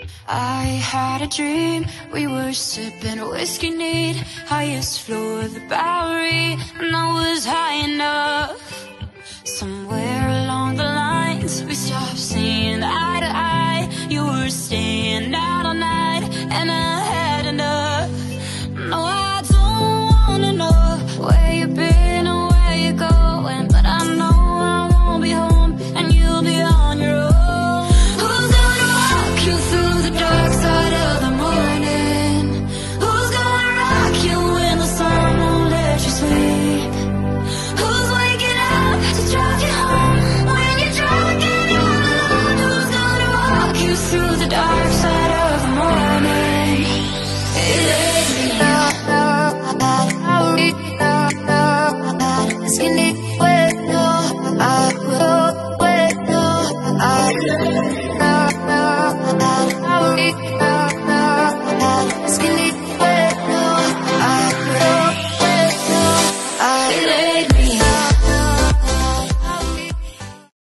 I had a dream, we were sipping whiskey neat, highest floor of the Bowery, and I was high enough. Somewhere along the lines, we stopped seeing eye to eye. You were staying out all night, and I had enough. No, I don't wanna know where you've been or where you're going, but I know I won't be home, and you'll be on your own. Who's gonna walk you through the dark side of the morning? Who's gonna rock you when the sun won't let you sleep? Who's waking up to drive you home when you're drunk and you're alone? Who's gonna walk you through the dark side of the morning? Skinny, well, no, I will, well, no, I will.